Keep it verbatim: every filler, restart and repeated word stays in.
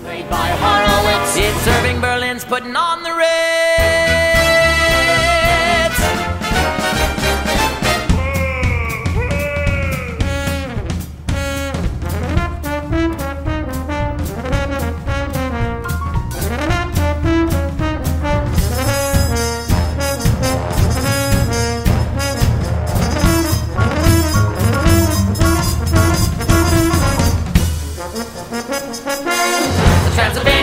Played by Horowitz. It's Irving Berlin's putting on the Ritz. The Transylvania